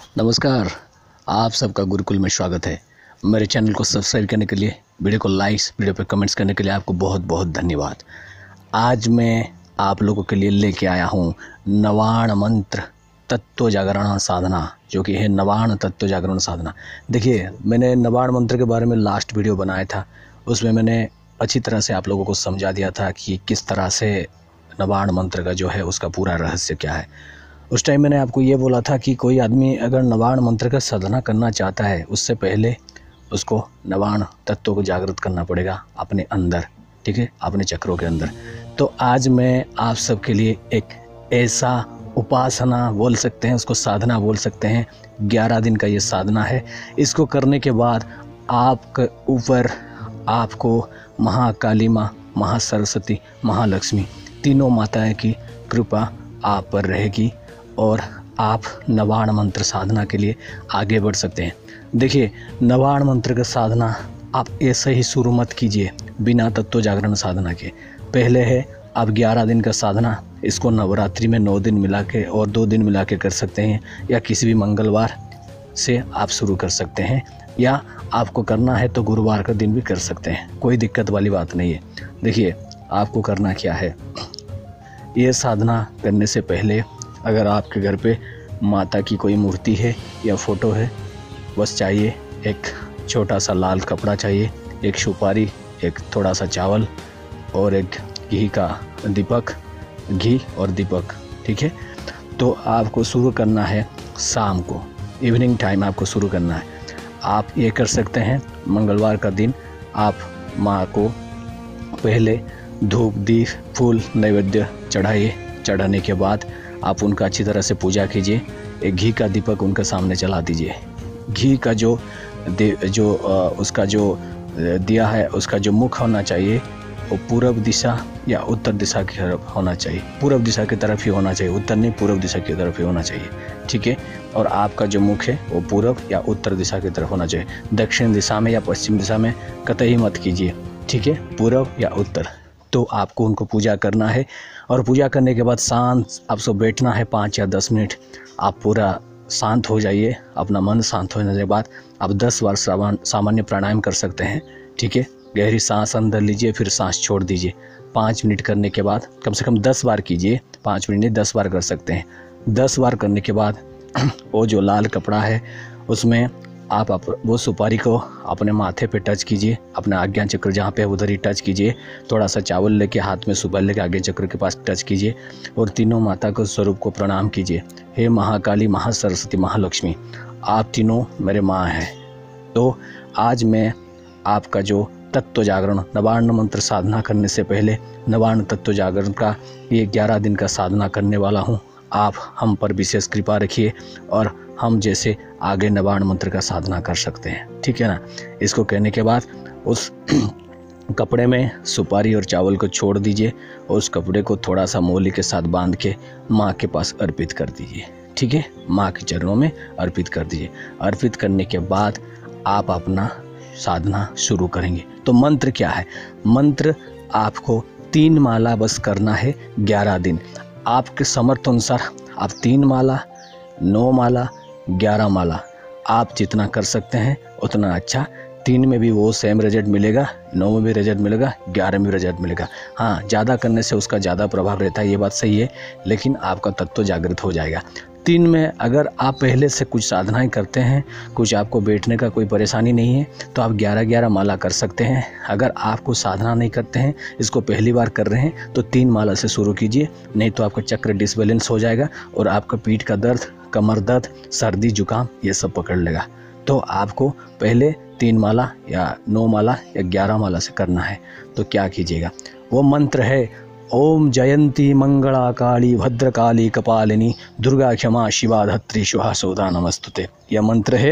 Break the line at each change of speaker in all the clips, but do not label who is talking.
नमस्कार, आप सबका गुरुकुल में स्वागत है। मेरे चैनल को सब्सक्राइब करने के लिए, वीडियो को लाइक्स, वीडियो पर कमेंट्स करने के लिए आपको बहुत बहुत धन्यवाद। आज मैं आप लोगों के लिए लेके आया हूँ नवाण मंत्र तत्व जागरण साधना, जो कि है नवाण तत्व जागरण साधना। देखिए, मैंने नवाण मंत्र के बारे में लास्ट वीडियो बनाया था, उसमें मैंने अच्छी तरह से आप लोगों को समझा दिया था कि किस तरह से नवाण मंत्र का जो है उसका पूरा रहस्य क्या है। उस टाइम मैंने आपको ये बोला था कि कोई आदमी अगर नवाण मंत्र का साधना करना चाहता है, उससे पहले उसको नवाण तत्व को जागृत करना पड़ेगा अपने अंदर, ठीक है, अपने चक्रों के अंदर। तो आज मैं आप सबके लिए एक ऐसा उपासना बोल सकते हैं, उसको साधना बोल सकते हैं, 11 दिन का ये साधना है। इसको करने के बाद आपके ऊपर आपको महाकाली माँ, महासरस्वती, महालक्ष्मी, तीनों माताएं की कृपा आप पर रहेगी और आप नवाण मंत्र साधना के लिए आगे बढ़ सकते हैं। देखिए, नवाण मंत्र का साधना आप ऐसे ही शुरू मत कीजिए बिना तत्व जागरण साधना के। पहले है आप 11 दिन का साधना, इसको नवरात्रि में 9 दिन मिला के और 2 दिन मिला के कर सकते हैं, या किसी भी मंगलवार से आप शुरू कर सकते हैं, या आपको करना है तो गुरुवार का दिन भी कर सकते हैं, कोई दिक्कत वाली बात नहीं है। देखिए, आपको करना क्या है, ये साधना करने से पहले अगर आपके घर पे माता की कोई मूर्ति है या फ़ोटो है, बस चाहिए एक छोटा सा लाल कपड़ा चाहिए, एक सुपारी, एक थोड़ा सा चावल और एक घी का दीपक, घी और दीपक, ठीक है। तो आपको शुरू करना है शाम को, इवनिंग टाइम आपको शुरू करना है। आप ये कर सकते हैं, मंगलवार का दिन आप माँ को पहले धूप, दीप, फूल, नैवेद्य चढ़ाइए। चढ़ाने के बाद आप उनका अच्छी तरह से पूजा कीजिए। एक घी का दीपक उनके सामने जला दीजिए। घी का उसका जो दिया है, उसका जो मुख होना चाहिए वो पूर्व दिशा या उत्तर दिशा की तरफ होना चाहिए। पूर्व दिशा की तरफ ही होना चाहिए, उत्तर नहीं, पूर्व दिशा की तरफ ही होना चाहिए, ठीक है। और आपका जो मुख है वो पूर्व या उत्तर दिशा की तरफ होना चाहिए। दक्षिण दिशा में या पश्चिम दिशा में कतई मत कीजिए, ठीक है, पूर्व या उत्तर। तो आपको उनको पूजा करना है और पूजा करने के बाद शांत आपको बैठना है 5 या 10 मिनट। आप पूरा शांत हो जाइए। अपना मन शांत होने के बाद आप 10 बार सामान्य प्राणायाम कर सकते हैं, ठीक है। गहरी सांस अंदर लीजिए, फिर सांस छोड़ दीजिए। 5 मिनट करने के बाद कम से कम 10 बार कीजिए, 5 मिनट नहीं 10 बार कर सकते हैं। 10 बार करने के बाद वो जो लाल कपड़ा है उसमें आप वो सुपारी को अपने माथे पे टच कीजिए, अपने आज्ञा चक्र जहाँ पे है उधर ही टच कीजिए। थोड़ा सा चावल लेके हाथ में सुपारी लेके आज्ञा चक्र के पास टच कीजिए और तीनों माता को स्वरूप को प्रणाम कीजिए। हे महाकाली, महासरस्वती, महालक्ष्मी, आप तीनों मेरे माँ हैं। तो आज मैं आपका जो तत्व जागरण, नवाण मंत्र साधना करने से पहले नवाण तत्व जागरण का ये 11 दिन का साधना करने वाला हूँ। आप हम पर विशेष कृपा रखिए और हम जैसे आगे नवाण मंत्र का साधना कर सकते हैं, ठीक है ना। इसको कहने के बाद उस कपड़े में सुपारी और चावल को छोड़ दीजिए और उस कपड़े को थोड़ा सा मौली के साथ बांध के माँ के पास अर्पित कर दीजिए, ठीक है। माँ के चरणों में अर्पित कर दीजिए। अर्पित करने के बाद आप अपना साधना शुरू करेंगे। तो मंत्र क्या है? मंत्र आपको 3 माला बस करना है 11 दिन। आपके समर्थ अनुसार आप 3 माला, 9 माला, 11 माला, आप जितना कर सकते हैं उतना अच्छा। 3 में भी वो सेम रिजल्ट मिलेगा, 9 में भी रिजल्ट मिलेगा, 11 में भी रिजल्ट मिलेगा। हाँ, ज़्यादा करने से उसका ज़्यादा प्रभाव रहता है, ये बात सही है, लेकिन आपका तत्व जागृत हो जाएगा। 3 में अगर आप पहले से कुछ साधनाएं करते हैं, कुछ आपको बैठने का कोई परेशानी नहीं है, तो आप 11-11 माला कर सकते हैं। अगर आपको साधना नहीं करते हैं, इसको पहली बार कर रहे हैं, तो 3 माला से शुरू कीजिए, नहीं तो आपका चक्र डिसबैलेंस हो जाएगा और आपका पीठ का दर्द, कमर दर्द, सर्दी, जुकाम ये सब पकड़ लेगा। तो आपको पहले 3 माला या 9 माला या 11 माला से करना है। तो क्या कीजिएगा, वो मंत्र है ओम जयंती मंगला काली भद्रकाली कपालिनी दुर्गा क्षमा शिवा धत्री शुभा सौदा नमस्तुते। यह मंत्र है,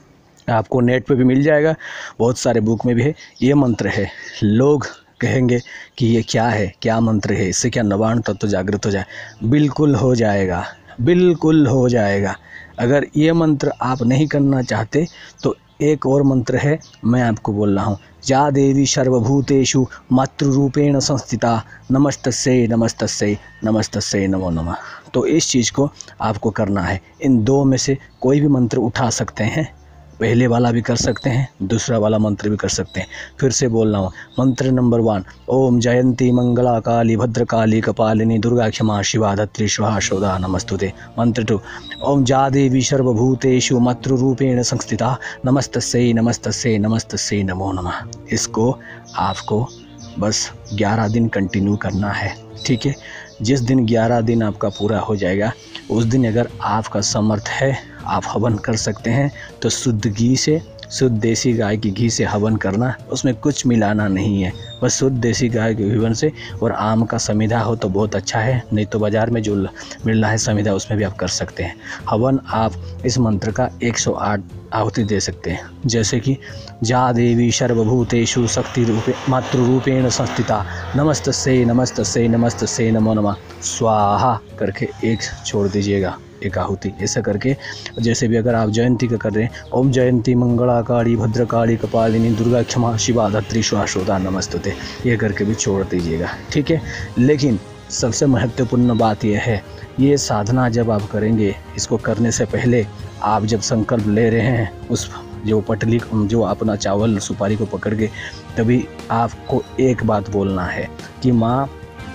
आपको नेट पे भी मिल जाएगा, बहुत सारे बुक में भी है। ये मंत्र है। लोग कहेंगे कि ये क्या है, क्या मंत्र है, इससे क्या नवाण तत्व जागृत हो जाए? बिल्कुल हो जाएगा, बिल्कुल हो जाएगा। अगर ये मंत्र आप नहीं करना चाहते तो एक और मंत्र है, मैं आपको बोल रहा हूँ, या देवी सर्वभूतेषु मातृरूपेण संस्थिता नमस्तस्यै नमस्तस्यै नमस्तस्यै नमो नमः। तो इस चीज़ को आपको करना है। इन दो में से कोई भी मंत्र उठा सकते हैं, पहले वाला भी कर सकते हैं, दूसरा वाला मंत्र भी कर सकते हैं। फिर से बोल रहा हूँ, मंत्र नंबर 1, ओम जयंती मंगला काली भद्रकाली कपालिनी दुर्गा क्षमा शिवा धत्री स्वाहा सौदा नमस्तुते। मंत्र 2, ओम जा देवी सर्वभूतेषु मातृरूपेण संस्थिता नमस्तस्यै नमस्तस्यै नमस्तस्यै नमो नमः। इसको आपको बस 11 दिन कंटिन्यू करना है, ठीक है। जिस दिन 11 दिन आपका पूरा हो जाएगा, उस दिन अगर आपका समर्थ है, आप हवन कर सकते हैं, तो शुद्ध घी से, शुद्ध देसी गाय की घी से हवन करना, उसमें कुछ मिलाना नहीं है, बस शुद्ध देसी गाय के हवन से। और आम का समिधा हो तो बहुत अच्छा है, नहीं तो बाज़ार में जो मिल रहा है समिधा उसमें भी आप कर सकते हैं हवन। आप इस मंत्र का 108 आहुति दे सकते हैं, जैसे कि जा देवी सर्वभूतेषु शक्ति रूपे मातृरूपेण संस्थिता नमस्तस्यै नमस्तस्यै नमस्तस्यै नमो नमः स्वाहा करके एक छोड़ दीजिएगा, एक आहुति। ऐसा करके जैसे भी अगर आप जयंती का कर रहे हैं, ओम जयंती मंगला काली भद्रकाली कपालिनी दुर्गा क्षमा शिवा धत्री स्वाहा सौदा नमस्तुते, ये करके भी छोड़ दीजिएगा, ठीक है। लेकिन सबसे महत्वपूर्ण बात यह है, ये साधना जब आप करेंगे, इसको करने से पहले आप जब संकल्प ले रहे हैं, उस जो पटली जो अपना चावल सुपारी को पकड़ के, तभी आपको एक बात बोलना है कि माँ,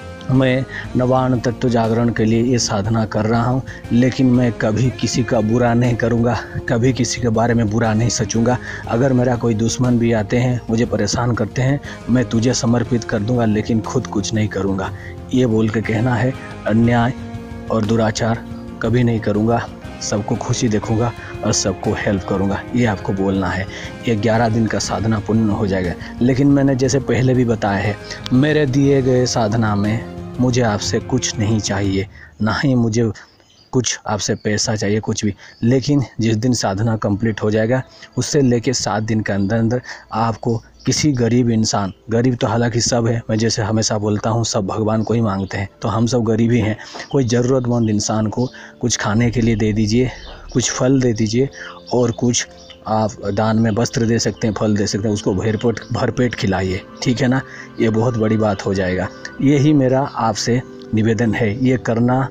मैं नवान्न तत्व जागरण के लिए ये साधना कर रहा हूँ, लेकिन मैं कभी किसी का बुरा नहीं करूँगा, कभी किसी के बारे में बुरा नहीं सोचूंगा। अगर मेरा कोई दुश्मन भी आते हैं, मुझे परेशान करते हैं, मैं तुझे समर्पित कर दूँगा, लेकिन खुद कुछ नहीं करूँगा। ये बोल के कहना है, अन्याय और दुराचार कभी नहीं करूँगा, सबको खुशी देखूँगा और सबको हेल्प करूँगा, ये आपको बोलना है। ये 11 दिन का साधना पूर्ण हो जाएगा। लेकिन मैंने जैसे पहले भी बताया है, मेरे दिए गए साधना में मुझे आपसे कुछ नहीं चाहिए, ना ही मुझे कुछ आपसे पैसा चाहिए, कुछ भी। लेकिन जिस दिन साधना कंप्लीट हो जाएगा, उससे लेके 7 दिन के अंदर अंदर आपको किसी गरीब इंसान, गरीब तो हालांकि सब है, मैं जैसे हमेशा बोलता हूँ, सब भगवान को ही मांगते हैं, तो हम सब गरीब ही हैं। कोई ज़रूरतमंद इंसान को कुछ खाने के लिए दे दीजिए, कुछ फल दे दीजिए, और कुछ आप दान में वस्त्र दे सकते हैं, फल दे सकते हैं, उसको भरपेट खिलाइए, ठीक है ना। ये बहुत बड़ी बात हो जाएगा। यही मेरा आपसे निवेदन है, ये करना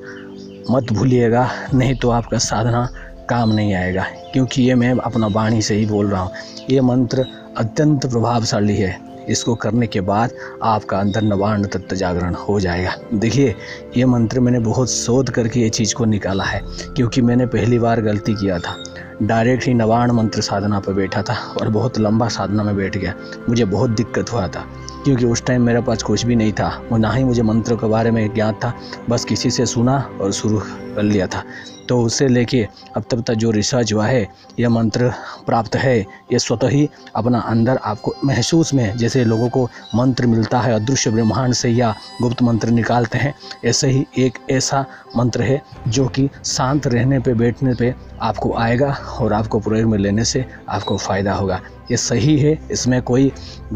मत भूलिएगा, नहीं तो आपका साधना काम नहीं आएगा। क्योंकि ये मैं अपना वाणी से ही बोल रहा हूँ, ये मंत्र अत्यंत प्रभावशाली है। इसको करने के बाद आपका अंदर नवान्न तत्व जागरण हो जाएगा। देखिए, ये मंत्र मैंने बहुत शोध करके ये चीज़ को निकाला है, क्योंकि मैंने पहली बार गलती किया था, डायरेक्ट ही नवान्न मंत्र साधना पर बैठा था और बहुत लंबा साधना में बैठ गया। मुझे बहुत दिक्कत हुआ था, क्योंकि उस टाइम मेरे पास कुछ भी नहीं था, ना ही मुझे मंत्र के बारे में ज्ञात था, बस किसी से सुना और शुरू कर लिया था। तो उससे लेके अब तक जो रिसर्च हुआ है, यह मंत्र प्राप्त है, ये स्वतः ही अपना अंदर आपको महसूस में, जैसे लोगों को मंत्र मिलता है अदृश्य ब्रह्मांड से या गुप्त मंत्र निकालते हैं, ऐसे ही एक ऐसा मंत्र है जो कि शांत रहने पे, बैठने पे आपको आएगा और आपको प्रयोग में लेने से आपको फ़ायदा होगा। ये सही है, इसमें कोई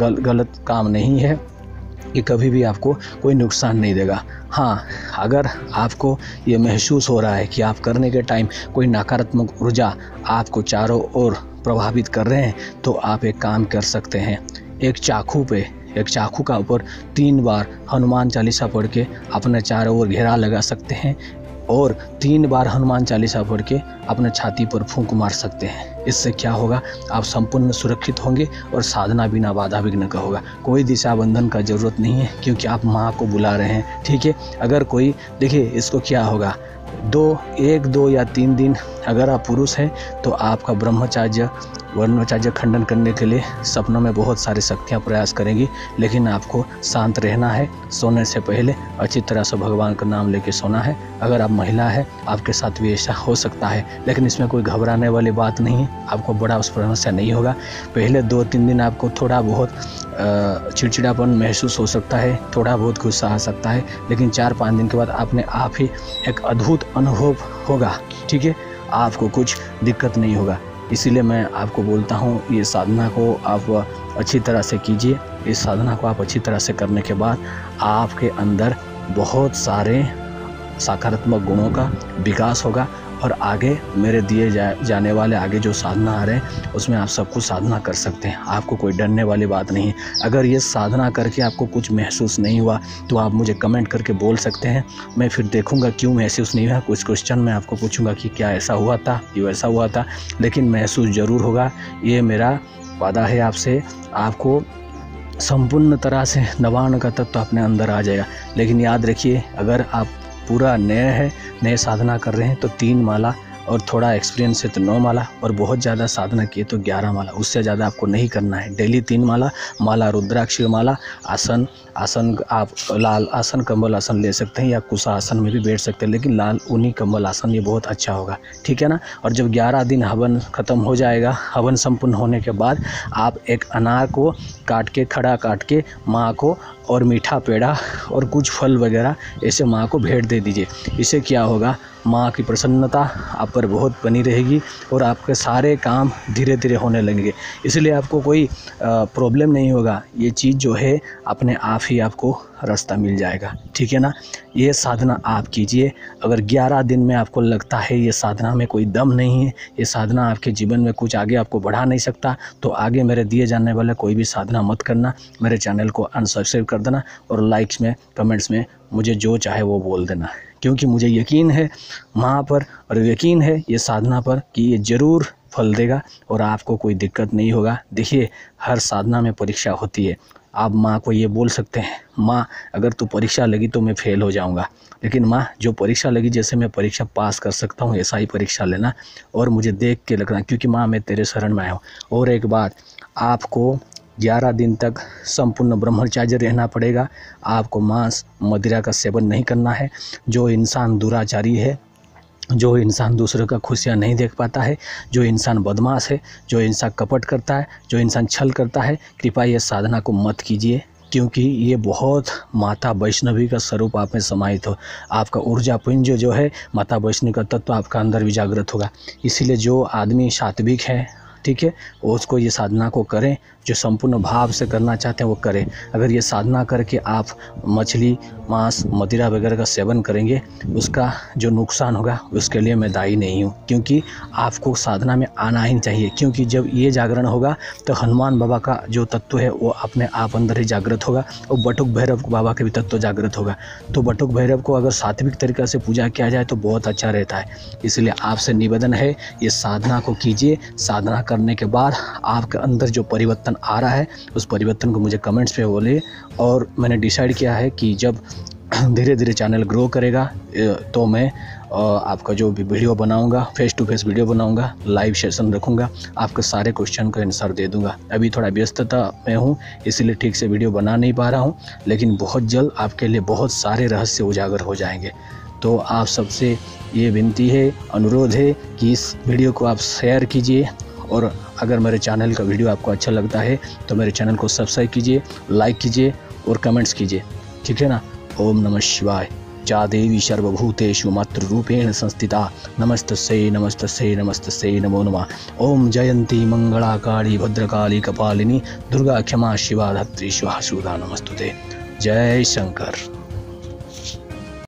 गलत काम नहीं है, ये कभी भी आपको कोई नुकसान नहीं देगा। हाँ, अगर आपको ये महसूस हो रहा है कि आप करने के टाइम कोई नकारात्मक ऊर्जा आपको चारों ओर प्रभावित कर रहे हैं, तो आप एक काम कर सकते हैं, एक चाकू का ऊपर 3 बार हनुमान चालीसा पढ़ के अपने चारों ओर घेरा लगा सकते हैं और 3 बार हनुमान चालीसा पढ़ के अपने छाती पर फूंक मार सकते हैं। इससे क्या होगा, आप संपूर्ण सुरक्षित होंगे और साधना बिना बाधा विघ्न का होगा। कोई दिशा बंधन का ज़रूरत नहीं है, क्योंकि आप माँ को बुला रहे हैं, ठीक है। अगर कोई, देखिए इसको क्या होगा, 1, 2 या 3 दिन अगर आप पुरुष हैं तो आपका ब्रह्मचर्य खंडन करने के लिए सपनों में बहुत सारी शक्तियाँ प्रयास करेंगी, लेकिन आपको शांत रहना है। सोने से पहले अच्छी तरह से भगवान का नाम लेके सोना है। अगर आप महिला है, आपके साथ भी ऐसा हो सकता है, लेकिन इसमें कोई घबराने वाली बात नहीं है, आपको बड़ा उस समस्या नहीं होगा। पहले 2-3 दिन आपको थोड़ा बहुत चिड़चिड़ापन महसूस हो सकता है, थोड़ा बहुत गुस्सा आ सकता है, लेकिन 4-5 दिन के बाद अपने आप ही एक अद्भुत अनुभव होगा, ठीक है। आपको कुछ दिक्कत नहीं होगा। इसीलिए मैं आपको बोलता हूँ, ये साधना को आप अच्छी तरह से कीजिए। इस साधना को आप अच्छी तरह से करने के बाद आपके अंदर बहुत सारे सकारात्मक गुणों का विकास होगा और आगे मेरे दिए जाने वाले आगे जो साधना आ रहे हैं उसमें आप सब कुछ साधना कर सकते हैं। आपको कोई डरने वाली बात नहीं है। अगर ये साधना करके आपको कुछ महसूस नहीं हुआ तो आप मुझे कमेंट करके बोल सकते हैं। मैं फिर देखूंगा क्यों महसूस नहीं हुआ। कुछ क्वेश्चन मैं आपको पूछूंगा कि क्या ऐसा हुआ था, ये वैसा हुआ था, लेकिन महसूस ज़रूर होगा। ये मेरा वादा है आपसे। आपको संपूर्ण तरह से नवाण का तत्व अपने अंदर आ जाएगा। लेकिन याद रखिए, अगर आप पूरा नए साधना कर रहे हैं तो 3 माला, और थोड़ा एक्सपीरियंस है तो 9 माला, और बहुत ज़्यादा साधना किए तो 11 माला। उससे ज़्यादा आपको नहीं करना है। डेली 3 माला रुद्राक्ष माला, आसन आप लाल आसन कंबल आसन ले सकते हैं या कुशा आसन में भी बैठ सकते हैं, लेकिन लाल ऊनी कंबल आसन ये बहुत अच्छा होगा, ठीक है ना। और जब 11 दिन हवन ख़त्म हो जाएगा, हवन संपूर्ण होने के बाद आप एक अनार को खड़ा काट के माँ को और मीठा पेड़ा और कुछ फल वगैरह ऐसे माँ को भेंट दे दीजिए। इससे क्या होगा, माँ की प्रसन्नता आप पर बहुत बनी रहेगी और आपके सारे काम धीरे धीरे होने लगेंगे। इसलिए आपको कोई प्रॉब्लम नहीं होगा। ये चीज़ जो है अपने आप ही आपको रास्ता मिल जाएगा, ठीक है ना। ये साधना आप कीजिए। अगर 11 दिन में आपको लगता है ये साधना में कोई दम नहीं है, ये साधना आपके जीवन में कुछ आगे आपको बढ़ा नहीं सकता, तो आगे मेरे दिए जाने वाले कोई भी साधना मत करना। मेरे चैनल को अनसब्सक्राइब कर देना और लाइक्स में कमेंट्स में मुझे जो चाहे वो बोल देना, क्योंकि मुझे यकीन है माँ पर और यकीन है ये साधना पर कि ये ज़रूर फल देगा और आपको कोई दिक्कत नहीं होगा। देखिए, हर साधना में परीक्षा होती है। आप माँ को ये बोल सकते हैं, माँ अगर तू परीक्षा लगी तो मैं फेल हो जाऊँगा, लेकिन माँ जो परीक्षा लगी जैसे मैं परीक्षा पास कर सकता हूँ ऐसा ही परीक्षा लेना और मुझे देख के लगना, क्योंकि माँ मैं तेरे शरण में आया हूँ। और एक बात, आपको 11 दिन तक संपूर्ण ब्रह्मचार्य रहना पड़ेगा। आपको मांस मदिरा का सेवन नहीं करना है। जो इंसान दुराचारी है, जो इंसान दूसरों का खुशियाँ नहीं देख पाता है, जो इंसान बदमाश है, जो इंसान कपट करता है, जो इंसान छल करता है, कृपया ये साधना को मत कीजिए, क्योंकि ये बहुत माता वैष्णवी का स्वरूप आप में समाहित हो। आपका ऊर्जा पुंज जो है माता वैष्णवी का तत्व आपका अंदर भी जागृत होगा। इसीलिए जो आदमी सात्विक है, ठीक है, उसको ये साधना को करें। जो संपूर्ण भाव से करना चाहते हैं वो करें। अगर ये साधना करके आप मछली मांस मदिरा वगैरह का सेवन करेंगे, उसका जो नुकसान होगा उसके लिए मैं दायी नहीं हूँ, क्योंकि आपको साधना में आना ही चाहिए। क्योंकि जब ये जागरण होगा तो हनुमान बाबा का जो तत्व है वो अपने आप अंदर ही जागृत होगा और बटुक भैरव बाबा के भी तत्व जागृत होगा। तो बटुक भैरव को अगर सात्विक तरीक़ा से पूजा किया जाए तो बहुत अच्छा रहता है। इसलिए आपसे निवेदन है, ये साधना को कीजिए। साधना करने के बाद आपके अंदर जो परिवर्तन आ रहा है उस परिवर्तन को मुझे कमेंट्स पे बोलिए। और मैंने डिसाइड किया है कि जब धीरे धीरे चैनल ग्रो करेगा तो मैं आपका जो भी वीडियो बनाऊंगा, फेस टू फेस वीडियो बनाऊंगा, लाइव सेशन रखूंगा, आपके सारे क्वेश्चन का आंसर दे दूंगा। अभी थोड़ा व्यस्तता में हूँ इसलिए ठीक से वीडियो बना नहीं पा रहा हूँ, लेकिन बहुत जल्द आपके लिए बहुत सारे रहस्य उजागर हो जाएंगे। तो आप सबसे ये विनती है, अनुरोध है कि इस वीडियो को आप शेयर कीजिए, और अगर मेरे चैनल का वीडियो आपको अच्छा लगता है तो मेरे चैनल को सब्सक्राइब कीजिए, लाइक कीजिए और कमेंट्स कीजिए, ठीक है ना। ओम नमः शिवाय। जा देवी सर्वभूतेषु मातृरूपेण संस्थिता नमस्तस्यै नमस्तस्यै नमस्तस्यै नमो नमः। ओम जयंती मंगला काली भद्रकाली कपालिनी दुर्गा क्षमा शिवा धात्री स्वाहा सुधा नमस्तुते। जय शंकर।